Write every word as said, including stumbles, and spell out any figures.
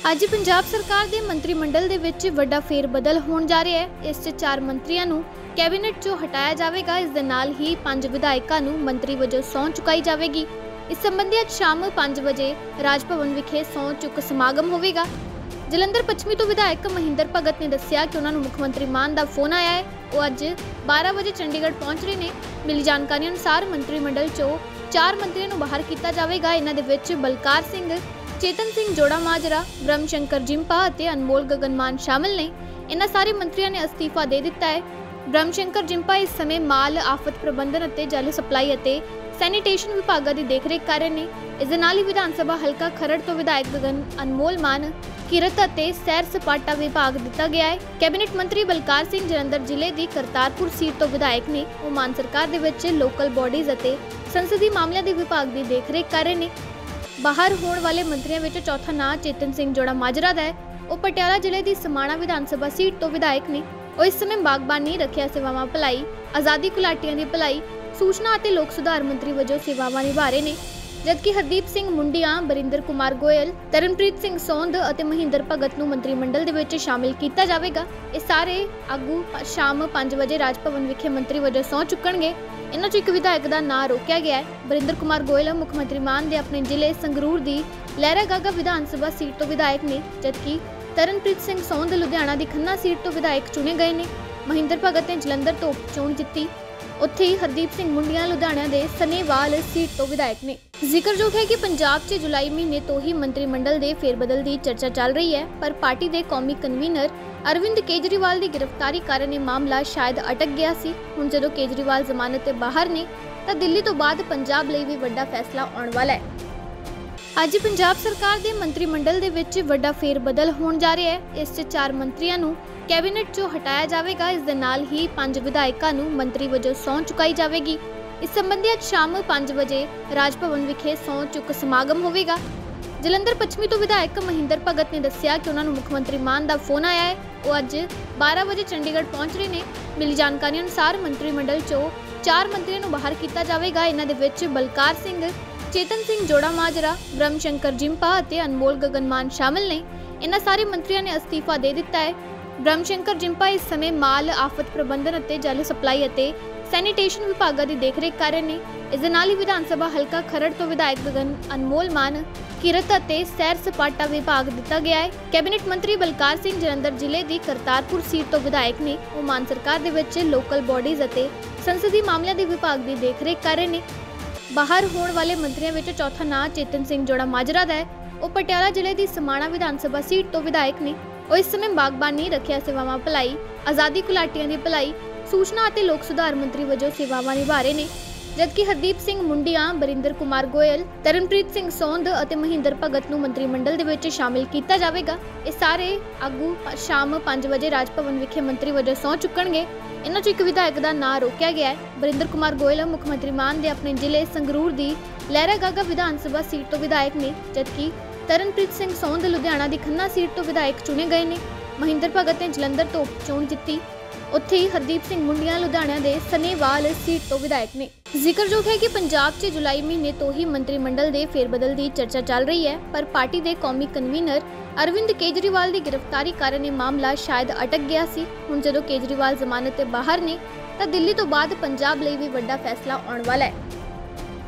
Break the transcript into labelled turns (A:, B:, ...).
A: ਅੱਜ ਪੰਜਾਬ ਸਰਕਾਰ ਦੇ ਮੰਤਰੀ ਮੰਡਲ ਦੇ ਵਿੱਚ ਵੱਡਾ ਫੇਰ ਬਦਲ ਹੋਣ ਜਾ ਰਿਹਾ ਹੈ। ਇਸ 'ਚ ਚਾਰ ਮੰਤਰੀਆਂ ਨੂੰ ਕੈਬਨਿਟ 'ਚੋਂ ਹਟਾਇਆ ਜਾਵੇਗਾ। ਇਸ ਦੇ ਨਾਲ ਹੀ ਪੰਜ ਵਿਧਾਇਕਾਂ ਨੂੰ ਮੰਤਰੀ ਵਜੋਂ ਸਹੁੰ ਚੁਕਾਈ ਜਾਵੇਗੀ। ਇਸ ਸੰਬੰਧੀ ਅੱਜ ਸ਼ਾਮ ਪੰਜ ਵਜੇ ਰਾਜ ਭਵਨ ਵਿਖੇ ਸਹੁੰ ਚੁੱਕ ਸਮਾਗਮ ਹੋਵੇਗਾ। ਜਲੰਧਰ ਪੱਛਮੀ ਤੋਂ ਵਿਧਾਇਕ ਮਹਿੰਦਰ ਭਗਤ ਨੇ ਦੱਸਿਆ ਕਿ ਉਹਨਾਂ ਨੂੰ ਮੁੱਖ ਮੰਤਰੀ ਮਾਨ ਦਾ ਫੋਨ ਆਇਆ ਹੈ। ਉਹ ਅੱਜ ਬਾਰਾਂ ਵਜੇ ਚੰਡੀਗੜ੍ਹ ਪਹੁੰਚ ਰਹੇ ਨੇ। ਮਿਲੀ ਜਾਣਕਾਰੀ ਅਨੁਸਾਰ ਮੰਤਰੀ ਮੰਡਲ 'ਚੋਂ ਚਾਰ ਮੰਤਰੀਆਂ ਨੂੰ ਬਾਹਰ ਕੀਤਾ ਜਾਵੇਗਾ। ਇਹਨਾਂ ਦੇ ਵਿੱਚ ਬਲਕਾਰ ਸਿੰਘ, ਚੇਤਨ ਸਿੰਘ ਜੋੜਾ ਮਾਜਰਾ, ਬ੍ਰਹਮ ਸ਼ੰਕਰ ਜਿੰਪਾ ਅਤੇ ਅਨਮੋਲ ਗਗਨਮਾਨ ਸ਼ਾਮਲ ਨੇ। ਇਹਨਾਂ ਸਾਰੇ ਮੰਤਰੀਆਂ ਨੇ ਅਸਤੀਫਾ ਦੇ ਦਿੱਤਾ ਹੈ। ਬ੍ਰਹਮ ਸ਼ੰਕਰ ਜਿੰਪਾ ਇਸ ਸਮੇਂ ਮਾਲ ਆਫਤ ਪ੍ਰਬੰਧਨ ਅਤੇ ਜਲ ਸਪਲਾਈ ਅਤੇ ਸੈਨੀਟੇਸ਼ਨ ਵਿਭਾਗਾਂ ਦੀ ਦੇਖਰੇਖ ਕਰ ਰਹੇ ਨੇ। ਇਸ ਦੇ ਨਾਲ ਹੀ ਵਿਧਾਨ ਸਭਾ ਹਲਕਾ ਖਰੜ ਤੋਂ ਵਿਧਾਇਕ ਗਗਨ ਅਨਮੋਲ ਮਾਨ ਕਿਰਤ ਅਤੇ ਸੈਰ ਸਪਾਟਾ ਵਿਭਾਗ ਦਿੱਤਾ ਗਿਆ ਹੈ। ਕੈਬਨਿਟ ਮੰਤਰੀ ਬਲਕਾਰ ਸਿੰਘ ਜਲੰਧਰ ਜ਼ਿਲ੍ਹੇ ਦੀ ਕਰਤਾਰਪੁਰ ਸੀਟ ਤੋਂ ਵਿਧਾਇਕ ਨੇ। ਉਹ ਮਾਨ ਸਰਕਾਰ ਦੇ ਵਿੱਚ ਲੋਕਲ ਬੋਡੀਜ਼ ਅਤੇ ਸੰਸਦੀ ਮਾਮਲਿਆਂ ਦੇ ਵਿਭਾਗ ਦੀ ਦੇਖਰੇਖ ਕਰ ਰਹੇ ਨੇ। ਬਾਹਰ ਹੋਣ ਵਾਲੇ ਮੰਤਰੀਆਂ ਵਿੱਚ ਚੌਥਾ ਨਾਂ ਚੇਤਨ ਸਿੰਘ ਜੋੜਾ ਮਾਜਰਾ ਦਾ ਹੈ। ਉਹ ਪਟਿਆਲਾ ਜ਼ਿਲ੍ਹੇ ਦੀ ਸਮਾਣਾ ਵਿਧਾਨ ਸਭਾ ਸੀਟ ਤੋਂ ਵਿਧਾਇਕ ਨੇ। ਉਹ ਇਸ ਸਮੇਂ ਬਾਗਬਾਨੀ, ਰੱਖਿਆ ਸੇਵਾਵਾਂ ਭਲਾਈ, ਆਜ਼ਾਦੀ ਘੁਲਾਟੀਆਂ ਦੀ ਭਲਾਈ, ਸੂਚਨਾ ਅਤੇ ਲੋਕ ਸੁਧਾਰ ਮੰਤਰੀ ਵਜੋਂ ਸੇਵਾਵਾਂ ਨਿਭਾ ਰਹੇ ਨੇ। ਜਦਕਿ ਹਰਦੀਪ ਸਿੰਘ ਮੁੰਡੀਆਂ, ਬਰਿੰਦਰ ਕੁਮਾਰ ਗੋਇਲ, ਤਰਨਪ੍ਰੀਤ ਸਿੰਘ ਸੌਂਦ ਅਤੇ ਮਹਿੰਦਰ ਭਗਤ ਨੂੰ ਮੰਤਰੀ ਮੰਡਲ ਦੇ ਵਿੱਚ ਸ਼ਾਮਿਲ ਕੀਤਾ ਜਾਵੇਗਾ। ਇਹ ਸਾਰੇ ਆਗੂ ਸ਼ਾਮ ਪੰਜ ਵਜੇ ਰਾਜ ਭਵਨ ਵਿਖੇ ਮੰਤਰੀ ਵਜੋਂ ਸਹੁੰ ਚੁੱਕਣਗੇ। ਇਹਨਾਂ 'ਚੋਂ ਇੱਕ ਵਿਧਾਇਕ ਦਾ ਨਾਂ ਰੋਕਿਆ ਗਿਆ ਹੈ। ਬਰਿੰਦਰ ਕੁਮਾਰ ਗੋਇਲ ਮੁੱਖ ਮੰਤਰੀ ਮਾਨ ਦੇ ਆਪਣੇ ਜ਼ਿਲ੍ਹੇ ਸੰਗਰੂਰ ਦੀ ਲਹਿਰਾ ਗਾਗਾ ਵਿਧਾਨ ਸਭਾ ਸੀਟ ਤੋਂ ਵਿਧਾਇਕ ਨੇ, ਜਦਕਿ ਤਰਨਪ੍ਰੀਤ ਸਿੰਘ ਸੌਂਦ ਲੁਧਿਆਣਾ ਦੀ ਖੰਨਾ ਸੀਟ ਤੋਂ ਵਿਧਾਇਕ ਚੁਣੇ ਗਏ ਨੇ। ਮਹਿੰਦਰ ਭਗਤ ਨੇ ਜਲੰਧਰ ਤੋਂ ਚੋਣ ਜਿੱਤੀ। ਉੱਥੇ ਹੀ ਹਰਦੀਪ ਸਿੰਘ ਮੁੰਡੀਆਂ ਲੁਧਿਆਣਾ ਦੇ ਸਨੇਵਾਲ ਸੀਟ ਤੋਂ ਵਿਧਾਇਕ ਨੇ। ਜ਼ਿਕਰਯੋਗ ਹੈ ਕਿ ਪੰਜਾਬ 'ਚ ਜੁਲਾਈ ਮਹੀਨੇ ਤੋਂ ਹੀ ਮੰਤਰੀ ਮੰਡਲ ਦੇ ਫੇਰਬਦਲ ਦੀ ਚਰਚਾ ਚੱਲ ਰਹੀ ਹੈ, ਪਰ ਪਾਰਟੀ ਦੇ ਕੌਮੀ ਕਨਵੀਨਰ ਅਰਵਿੰਦ ਕੇਜਰੀਵਾਲ ਦੀ ਗ੍ਰਿਫਤਾਰੀ ਕਾਰਨ ਇਹ ਮਾਮਲਾ ਸ਼ਾਇਦ ਅਟਕ ਗਿਆ ਸੀ। ਹੁਣ ਜਦੋਂ ਕੇਜਰੀਵਾਲ ਜ਼ਮਾਨਤ ਤੇ ਬਾਹਰ ਨੇ ਤਾਂ ਦਿੱਲੀ ਤੋਂ ਬਾਅਦ ਪੰਜਾਬ ਲਈ ਵੀ ਵੱਡਾ ਫੈਸਲਾ ਆਉਣ ਵਾਲਾ ਹੈ। ਅੱਜ ਪੰਜਾਬ ਸਰਕਾਰ ਦੇ ਮੰਤਰੀ ਮੰਡਲ ਦੇ ਵਿੱਚ ਵੱਡਾ ਫੇਰ ਬਦਲ ਹੋਣ ਜਾ ਰਿਹਾ ਹੈ। ਇਸ 'ਚ ਚਾਰ ਮੰਤਰੀਆਂ ਨੂੰ ਕੈਬਨਿਟ 'ਚੋਂ ਹਟਾਇਆ ਜਾਵੇਗਾ। ਇਸ ਦੇ ਨਾਲ ਹੀ ਪੰਜ ਵਿਧਾਇਕਾਂ ਨੂੰ ਮੰਤਰੀ ਵਜੋਂ ਸਹੁੰ ਚੁਕਾਈ ਜਾਵੇਗੀ। ਇਸ ਸੰਬੰਧੀ ਅੱਜ ਸ਼ਾਮ ਪੰਜ ਵਜੇ ਰਾਜ ਭਵਨ ਵਿਖੇ ਸਹੁੰ ਚੁੱਕ ਸਮਾਗਮ ਹੋਵੇਗਾ। ਜਲੰਧਰ ਪੱਛਮੀ ਤੋਂ ਵਿਧਾਇਕ ਮਹਿੰਦਰ ਭਗਤ ਨੇ ਦੱਸਿਆ ਕਿ ਉਹਨਾਂ ਨੂੰ ਮੁੱਖ ਮੰਤਰੀ ਮਾਨ ਦਾ ਫੋਨ ਆਇਆ ਹੈ। ਉਹ ਅੱਜ ਬਾਰਾਂ ਵਜੇ ਚੰਡੀਗੜ੍ਹ ਪਹੁੰਚ ਰਹੇ ਨੇ। ਮਿਲੀ ਜਾਣਕਾਰੀ ਅਨੁਸਾਰ ਮੰਤਰੀ ਮੰਡਲ 'ਚੋਂ ਚਾਰ ਮੰਤਰੀਆਂ ਨੂੰ ਬਾਹਰ ਕੀਤਾ ਜਾਵੇਗਾ। ਇਹਨਾਂ ਦੇ ਵਿੱਚ ਬਲਕਾਰ ਸਿੰਘ, ਚੇਤਨ ਸਿੰਘ ਜੋੜਾ ਮਾਜਰਾ, ਬ੍ਰਹਮ ਸ਼ੰਕਰ ਜਿੰਪਾ ਅਤੇ ਅਨਮੋਲ ਗਗਨਮਾਨ ਸ਼ਾਮਲ ਨੇ। ਇਹਨਾਂ ਸਾਰੇ ਮੰਤਰੀਆਂ ਨੇ ਅਸਤੀਫਾ ਦੇ ਦਿੱਤਾ ਹੈ। ਬ੍ਰਹਮ ਸ਼ੰਕਰ ਜਿੰਪਾ ਇਸ ਸਮੇਂ ਮਾਲ ਆਫਤ ਪ੍ਰਬੰਧਨ ਅਤੇ ਜਲ ਸਪਲਾਈ ਅਤੇ ਸੈਨੀਟੇਸ਼ਨ ਵਿਭਾਗਾਂ ਦੀ ਦੇਖਰੇਖ ਕਰ ਰਹੇ ਨੇ। ਇਸ ਦੇ ਨਾਲ ਹੀ ਵਿਧਾਨ ਸਭਾ ਹਲਕਾ ਖਰੜ ਤੋਂ ਵਿਧਾਇਕ ਗਗਨ ਅਨਮੋਲ ਮਾਨ ਕਿਰਤ ਅਤੇ ਸੈਰ ਸਪਾਟਾ ਵਿਭਾਗ ਦਿੱਤਾ ਗਿਆ ਹੈ। ਕੈਬਨਿਟ ਮੰਤਰੀ ਬਲਕਾਰ ਸਿੰਘ ਜਲੰਧਰ ਜ਼ਿਲ੍ਹੇ ਦੀ ਕਰਤਾਰਪੁਰ ਸੀਟ ਤੋਂ ਵਿਧਾਇਕ ਨੇ। ਉਹ ਮਾਨ ਸਰਕਾਰ ਦੇ ਵਿੱਚ ਲੋਕਲ ਬੋਡੀਜ਼ ਅਤੇ ਸੰਸਦੀ ਮਾਮਲਿਆਂ ਦੇ ਵਿਭਾਗ ਦੀ ਦੇਖਰੇਖ ਕਰ ਰਹੇ ਨੇ। ਬਾਹਰ ਹੋਣ ਵਾਲੇ ਮੰਤਰੀਆਂ ਵਿੱਚ ਚੌਥਾ ਨਾਂ ਚੇਤਨ ਸਿੰਘ ਜੋੜਾ ਮਾਜਰਾ ਦਾ ਹੈ। ਉਹ ਪਟਿਆਲਾ ਜ਼ਿਲ੍ਹੇ ਦੀ ਸਮਾਣਾ ਵਿਧਾਨ ਸਭਾ ਸੀਟ ਤੋਂ ਵਿਧਾਇਕ ਨੇ। ਉਹ ਇਸ ਸਮੇਂ ਬਾਗਬਾਨੀ, ਰੱਖਿਆ ਸੇਵਾਵਾਂ ਭਲਾਈ, ਆਜ਼ਾਦੀ ਘੁਲਾਟੀਆਂ ਦੀ ਭਲਾਈ, ਸੂਚਨਾ ਅਤੇ ਲੋਕ ਸੁਧਾਰ ਮੰਤਰੀ ਵਜੋਂ ਸੇਵਾਵਾਂ ਨਿਭਾ ਰਹੇ ਨੇ। ਜਦਕਿ ਹਰਦੀਪ ਸਿੰਘ ਮੁੰਡੀਆਂ, ਬਰਿੰਦਰ ਕੁਮਾਰ ਗੋਇਲ, ਤਰਨਪ੍ਰੀਤ ਸਿੰਘ ਸੌਂਦ ਅਤੇ ਮਹਿੰਦਰ ਭਗਤ ਨੂੰ ਮੰਤਰੀ ਮੰਡਲ ਦੇ ਵਿੱਚ ਸ਼ਾਮਿਲ ਕੀਤਾ ਜਾਵੇਗਾ। ਇਹ ਸਾਰੇ ਆਗੂ ਸ਼ਾਮ ਪੰਜ ਵਜੇ ਰਾਜ ਭਵਨ ਵਿਖੇ ਮੰਤਰੀ ਵਜੋਂ ਸਹੁੰ ਚੁੱਕਣਗੇ। ਇਹਨਾਂ 'ਚੋਂ ਇੱਕ ਵਿਧਾਇਕ ਦਾ ਨਾਂ ਰੋਕਿਆ ਗਿਆ ਹੈ। ਬਰਿੰਦਰ ਕੁਮਾਰ ਗੋਇਲ ਮੁੱਖ ਮੰਤਰੀ ਮਾਨ ਦੇ ਆਪਣੇ ਜ਼ਿਲ੍ਹੇ ਸੰਗਰੂਰ ਦੀ ਲਹਿਰਾ ਗਾਗਾ ਵਿਧਾਨ ਸਭਾ ਸੀਟ ਤੋਂ ਵਿਧਾਇਕ ਨੇ, ਜਦਕਿ ਤਰਨਪ੍ਰੀਤ ਸਿੰਘ ਸੌਂਦ ਲੁਧਿਆਣਾ ਦੀ ਖੰਨਾ ਸੀਟ ਤੋਂ ਵਿਧਾਇਕ ਚੁਣੇ ਗਏ ਨੇ। ਮਹਿੰਦਰ ਭਗਤ ਨੇ ਜਲੰਧਰ ਤੋਂ ਚੋਣ ਜਿੱਤੀ। ਉੱਥੇ ਹੀ ਹਰਦੀਪ ਸਿੰਘ ਮੁੰਡੀਆਂ ਲੁਧਿਆਣਾ ਦੇ ਸਨੇਵਾਲ ਸੀਟ ਤੋਂ ਵਿਧਾਇਕ ਨੇ। ਜ਼ਿਕਰਯੋਗ ਹੈ ਕਿ ਪੰਜਾਬ 'ਚ ਜੁਲਾਈ ਮਹੀਨੇ ਤੋਂ ਹੀ ਮੰਤਰੀ ਮੰਡਲ ਦੇ ਫੇਰਬਦਲ ਦੀ ਚਰਚਾ ਚੱਲ ਰਹੀ ਹੈ, ਪਰ ਪਾਰਟੀ ਦੇ ਕੌਮੀ ਕਨਵੀਨਰ ਅਰਵਿੰਦ ਕੇਜਰੀਵਾਲ ਦੀ ਗ੍ਰਿਫਤਾਰੀ ਕਾਰਨ ਇਹ ਮਾਮਲਾ ਸ਼ਾਇਦ ਅਟਕ ਗਿਆ ਸੀ। ਹੁਣ ਜਦੋਂ ਕੇਜਰੀਵਾਲ ਜ਼ਮਾਨਤ ਤੇ ਬਾਹਰ ਨੇ ਤਾਂ ਦਿੱਲੀ ਤੋਂ ਬਾਅਦ ਪੰਜਾਬ ਲਈ ਵੀ ਵੱਡਾ ਫੈਸਲਾ ਆਉਣ ਵਾਲਾ ਹੈ।